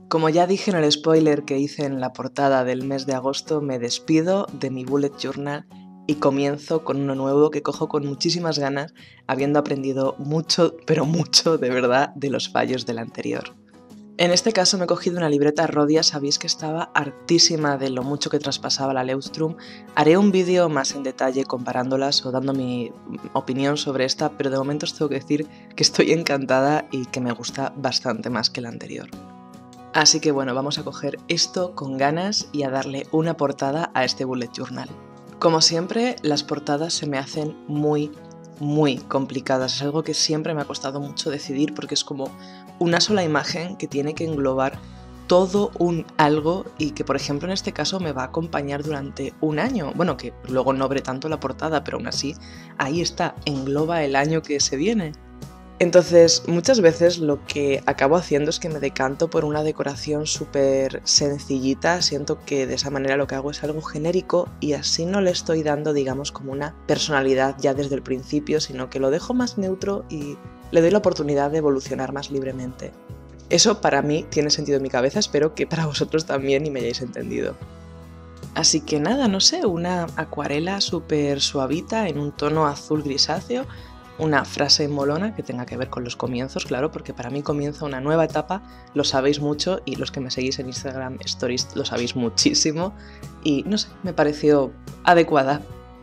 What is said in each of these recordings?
Como ya dije en el spoiler que hice en la portada del mes de agosto, me despido de mi bullet journal y comienzo con uno nuevo que cojo con muchísimas ganas, habiendo aprendido mucho, pero mucho de verdad, de los fallos del anterior. En este caso me he cogido una libreta Rhodia, sabéis que estaba hartísima de lo mucho que traspasaba la Leuchtturm. Haré un vídeo más en detalle comparándolas o dando mi opinión sobre esta, pero de momento os tengo que decir que estoy encantada y que me gusta bastante más que la anterior. Así que bueno, vamos a coger esto con ganas y a darle una portada a este bullet journal. Como siempre, las portadas se me hacen muy complicadas. Es algo que siempre me ha costado mucho decidir porque es como una sola imagen que tiene que englobar todo un algo y que, por ejemplo, en este caso me va a acompañar durante un año. Bueno, que luego no abre tanto la portada, pero aún así, ahí está, engloba el año que se viene. Entonces, muchas veces lo que acabo haciendo es que me decanto por una decoración súper sencillita, siento que de esa manera lo que hago es algo genérico y así no le estoy dando, digamos, como una personalidad ya desde el principio, sino que lo dejo más neutro y le doy la oportunidad de evolucionar más libremente. Eso para mí tiene sentido en mi cabeza, espero que para vosotros también y me hayáis entendido. Así que nada, no sé, una acuarela súper suavita en un tono azul grisáceo, una frase molona que tenga que ver con los comienzos, claro, porque para mí comienza una nueva etapa, lo sabéis mucho y los que me seguís en Instagram Stories lo sabéis muchísimo y no sé, me pareció adecuada.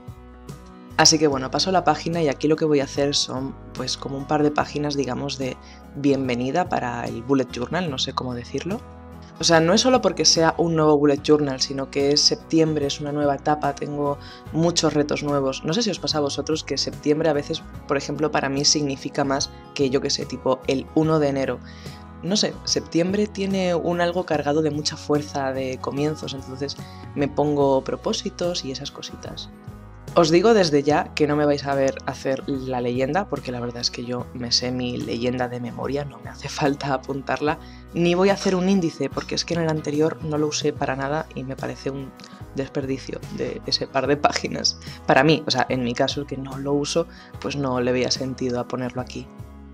Así que bueno, paso la página y aquí lo que voy a hacer son pues como un par de páginas, digamos, de bienvenida para el bullet journal, no sé cómo decirlo. O sea, no es solo porque sea un nuevo bullet journal, sino que es septiembre, es una nueva etapa, tengo muchos retos nuevos. No sé si os pasa a vosotros que septiembre a veces, por ejemplo, para mí significa más que, yo que sé, tipo el 1 de enero. No sé, septiembre tiene un algo cargado de mucha fuerza de comienzos, entonces me pongo propósitos y esas cositas. Os digo desde ya que no me vais a ver hacer la leyenda, porque la verdad es que yo me sé mi leyenda de memoria, no me hace falta apuntarla, ni voy a hacer un índice, porque es que en el anterior no lo usé para nada y me parece un desperdicio de ese par de páginas. Para mí, o sea, en mi caso, el que no lo uso, pues no le veía sentido a ponerlo aquí.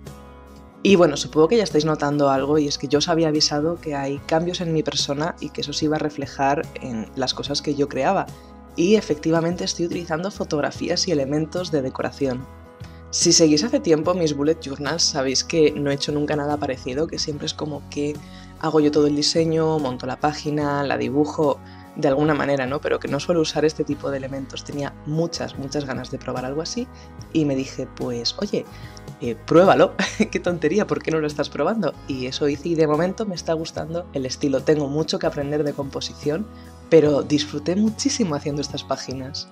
Y bueno, supongo que ya estáis notando algo y es que yo os había avisado que hay cambios en mi persona y que eso se iba a reflejar en las cosas que yo creaba. Y efectivamente estoy utilizando fotografías y elementos de decoración. Si seguís hace tiempo mis bullet journals sabéis que no he hecho nunca nada parecido, que siempre es como que hago yo todo el diseño, monto la página, la dibujo de alguna manera, ¿no? Pero que no suelo usar este tipo de elementos. Tenía muchas ganas de probar algo así y me dije, pues oye, pruébalo, qué tontería, ¿por qué no lo estás probando? Y eso hice y de momento me está gustando el estilo. Tengo mucho que aprender de composición, pero disfruté muchísimo haciendo estas páginas.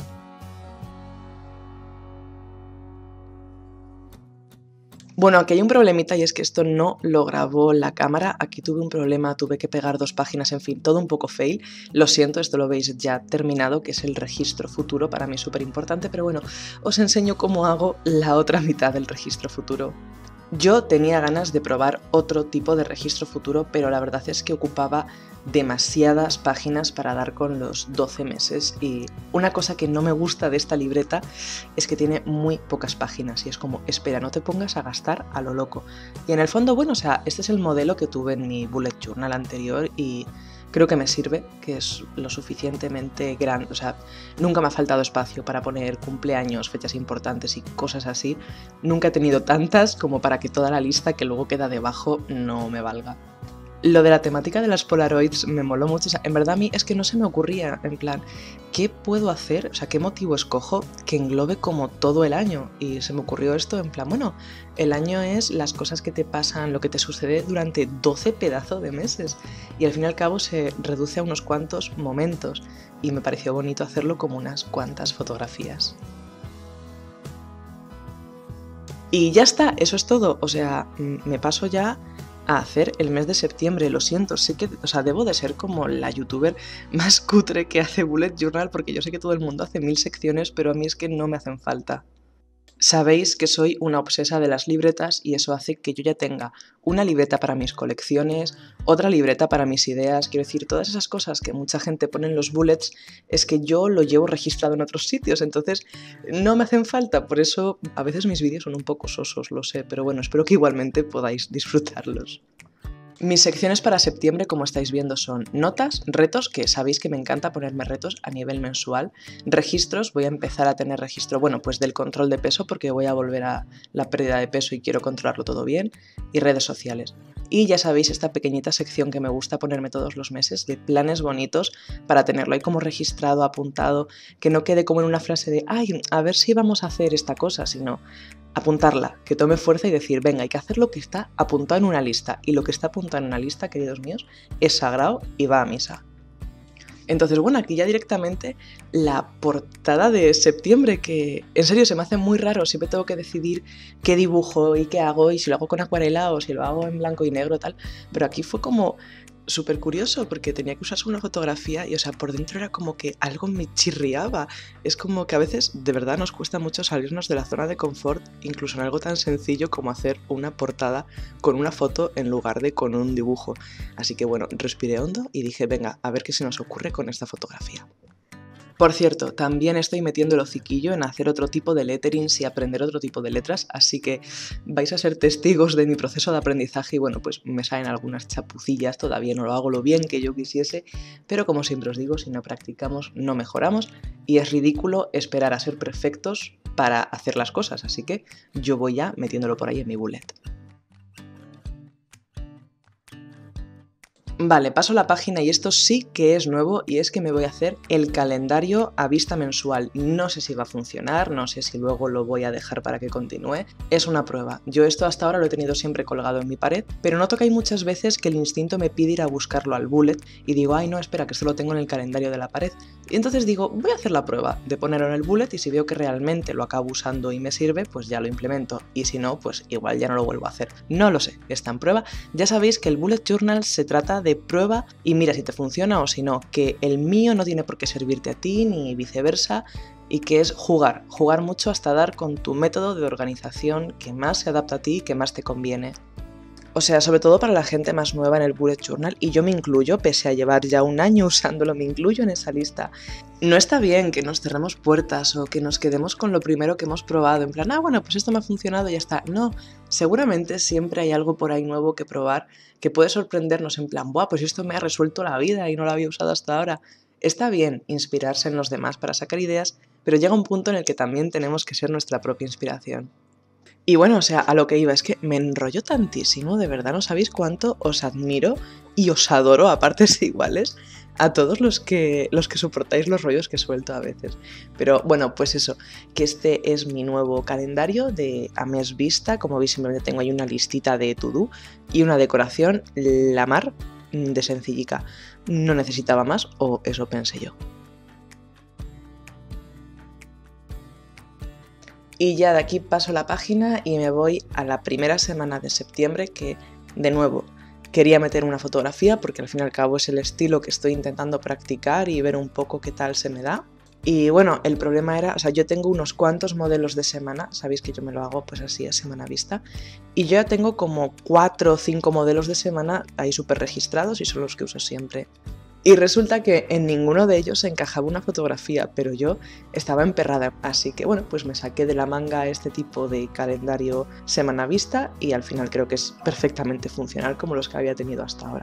Bueno, aquí hay un problemita y es que esto no lo grabó la cámara, aquí tuve un problema, tuve que pegar dos páginas, en fin, todo un poco fail. Lo siento, esto lo veis ya terminado, que es el registro futuro, para mí es súper importante, pero bueno, os enseño cómo hago la otra mitad del registro futuro. Yo tenía ganas de probar otro tipo de registro futuro, pero la verdad es que ocupaba demasiadas páginas para dar con los 12 meses y una cosa que no me gusta de esta libreta es que tiene muy pocas páginas y es como, espera, no te pongas a gastar a lo loco. Y en el fondo, bueno, o sea, este es el modelo que tuve en mi bullet journal anterior y creo que me sirve, que es lo suficientemente grande, o sea, nunca me ha faltado espacio para poner cumpleaños, fechas importantes y cosas así. Nunca he tenido tantas como para que toda la lista que luego queda debajo no me valga. Lo de la temática de las Polaroids me moló mucho, o sea, en verdad a mí es que no se me ocurría, en plan, ¿qué puedo hacer? O sea, ¿qué motivo escojo que englobe como todo el año? Y se me ocurrió esto en plan, bueno, el año es las cosas que te pasan, lo que te sucede durante 12 pedazos de meses y al fin y al cabo se reduce a unos cuantos momentos y me pareció bonito hacerlo como unas cuantas fotografías. Y ya está, eso es todo, o sea, me paso ya a hacer el mes de septiembre, lo siento, sé que, o sea, debo de ser como la youtuber más cutre que hace bullet journal porque yo sé que todo el mundo hace 1000 secciones, pero a mí es que no me hacen falta. Sabéis que soy una obsesa de las libretas y eso hace que yo ya tenga una libreta para mis colecciones, otra libreta para mis ideas, quiero decir, todas esas cosas que mucha gente pone en los bullets es que yo lo llevo registrado en otros sitios, entonces no me hacen falta, por eso a veces mis vídeos son un poco sosos, lo sé, pero bueno, espero que igualmente podáis disfrutarlos. Mis secciones para septiembre, como estáis viendo, son notas, retos, que sabéis que me encanta ponerme retos a nivel mensual, registros, voy a empezar a tener registro, bueno, pues del control de peso porque voy a volver a la pérdida de peso y quiero controlarlo todo bien, y redes sociales. Y ya sabéis esta pequeñita sección que me gusta ponerme todos los meses de planes bonitos para tenerlo ahí como registrado, apuntado, que no quede como en una frase de, ay, a ver si vamos a hacer esta cosa, sino apuntarla, que tome fuerza y decir, venga, hay que hacer lo que está apuntado en una lista. Y lo que está apuntado en una lista, queridos míos, es sagrado y va a misa. Entonces, bueno, aquí ya directamente la portada de septiembre, que en serio se me hace muy raro, siempre tengo que decidir qué dibujo y qué hago, y si lo hago con acuarela o si lo hago en blanco y negro, tal, pero aquí fue como súper curioso porque tenía que usarse una fotografía y, o sea, por dentro era como que algo me chirriaba. Es como que a veces de verdad nos cuesta mucho salirnos de la zona de confort, incluso en algo tan sencillo como hacer una portada con una foto en lugar de con un dibujo. Así que bueno, respiré hondo y dije, venga, a ver qué se nos ocurre con esta fotografía. Por cierto, también estoy metiendo el hociquillo en hacer otro tipo de letterings y aprender otro tipo de letras, así que vais a ser testigos de mi proceso de aprendizaje y bueno, pues me salen algunas chapucillas, todavía no lo hago lo bien que yo quisiese, pero como siempre os digo, si no practicamos no mejoramos y es ridículo esperar a ser perfectos para hacer las cosas, así que yo voy ya metiéndolo por ahí en mi bullet. Vale, paso la página y esto sí que es nuevo y es que me voy a hacer el calendario a vista mensual. No sé si va a funcionar, no sé si luego lo voy a dejar para que continúe. Es una prueba. Yo esto hasta ahora lo he tenido siempre colgado en mi pared, pero noto que hay muchas veces que el instinto me pide ir a buscarlo al bullet y digo, ay no, espera, que esto lo tengo en el calendario de la pared. Y entonces digo, voy a hacer la prueba de ponerlo en el bullet y si veo que realmente lo acabo usando y me sirve, pues ya lo implemento. Y si no, pues igual ya no lo vuelvo a hacer. No lo sé, está en prueba. Ya sabéis que el bullet journal se trata de prueba y mira si te funciona o si no, que el mío no tiene por qué servirte a ti ni viceversa y que es jugar mucho hasta dar con tu método de organización que más se adapta a ti y que más te conviene. O sea, sobre todo para la gente más nueva en el bullet journal, y yo me incluyo, pese a llevar ya un año usándolo, me incluyo en esa lista. No está bien que nos cerremos puertas o que nos quedemos con lo primero que hemos probado, en plan, ah, bueno, pues esto me ha funcionado y ya está. No, seguramente siempre hay algo por ahí nuevo que probar que puede sorprendernos en plan, buah, pues esto me ha resuelto la vida y no lo había usado hasta ahora. Está bien inspirarse en los demás para sacar ideas, pero llega un punto en el que también tenemos que ser nuestra propia inspiración. Y bueno, o sea, a lo que iba, es que me enrollo tantísimo, de verdad no sabéis cuánto os admiro y os adoro a partes iguales a todos los que soportáis los rollos que suelto a veces. Pero bueno, pues eso, que este es mi nuevo calendario de a mes vista, como veis simplemente tengo ahí una listita de to-do y una decoración la mar de sencillica. No necesitaba más, o eso pensé yo. Y ya de aquí paso la página y me voy a la primera semana de septiembre que, de nuevo, quería meter una fotografía porque al fin y al cabo es el estilo que estoy intentando practicar y ver un poco qué tal se me da. Y bueno, el problema era, o sea, yo tengo unos cuantos modelos de semana, sabéis que yo me lo hago pues así a semana vista, y yo ya tengo como 4 o 5 modelos de semana ahí súper registrados y son los que uso siempre. Y resulta que en ninguno de ellos encajaba una fotografía, pero yo estaba emperrada. Así que bueno, pues me saqué de la manga este tipo de calendario semana vista y al final creo que es perfectamente funcional como los que había tenido hasta ahora.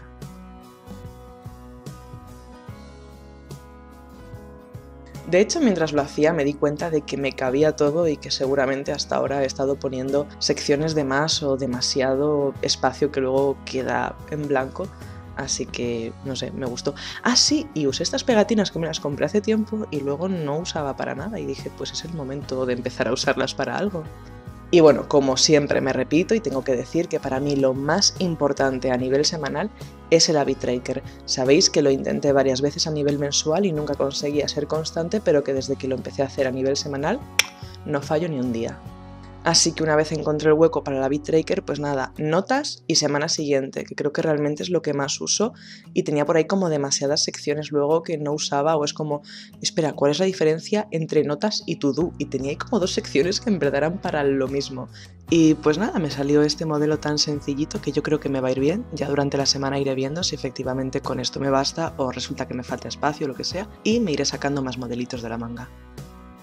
De hecho, mientras lo hacía me di cuenta de que me cabía todo y que seguramente hasta ahora he estado poniendo secciones de más o demasiado espacio que luego queda en blanco. Así que, no sé, me gustó. Ah, sí, y usé estas pegatinas que me las compré hace tiempo y luego no usaba para nada y dije, pues es el momento de empezar a usarlas para algo. Y bueno, como siempre me repito y tengo que decir que para mí lo más importante a nivel semanal es el habit tracker. Sabéis que lo intenté varias veces a nivel mensual y nunca conseguía ser constante, pero que desde que lo empecé a hacer a nivel semanal no fallo ni un día. Así que una vez encontré el hueco para el habit tracker, pues nada, notas y semana siguiente, que creo que realmente es lo que más uso y tenía por ahí como demasiadas secciones luego que no usaba o es como, espera, ¿cuál es la diferencia entre notas y to do? Y tenía ahí como 2 secciones que en verdad eran para lo mismo. Y pues nada, me salió este modelo tan sencillito que yo creo que me va a ir bien, ya durante la semana iré viendo si efectivamente con esto me basta o resulta que me falta espacio o lo que sea y me iré sacando más modelitos de la manga.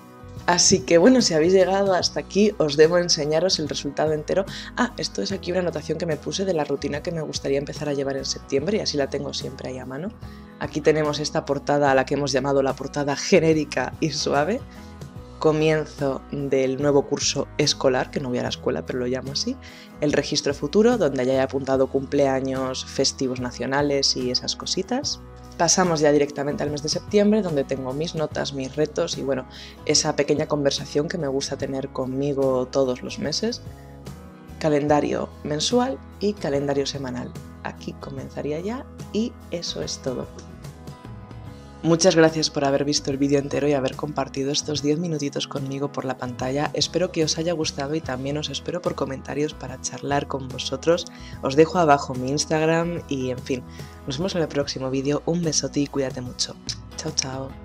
Así que bueno, si habéis llegado hasta aquí, os debo enseñaros el resultado entero. Esto es aquí una anotación que me puse de la rutina que me gustaría empezar a llevar en septiembre y así la tengo siempre ahí a mano. Aquí tenemos esta portada a la que hemos llamado la portada genérica y suave. Comienzo del nuevo curso escolar, que no voy a la escuela, pero lo llamo así. El registro futuro, donde ya he apuntado cumpleaños, festivos nacionales y esas cositas. Pasamos ya directamente al mes de septiembre, donde tengo mis notas, mis retos y bueno, esa pequeña conversación que me gusta tener conmigo todos los meses. Calendario mensual y calendario semanal. Aquí comenzaría ya y eso es todo. Muchas gracias por haber visto el vídeo entero y haber compartido estos 10 minutitos conmigo por la pantalla. Espero que os haya gustado y también os espero por comentarios para charlar con vosotros. Os dejo abajo mi Instagram y en fin, nos vemos en el próximo vídeo. Un besote y cuídate mucho. Chao, chao.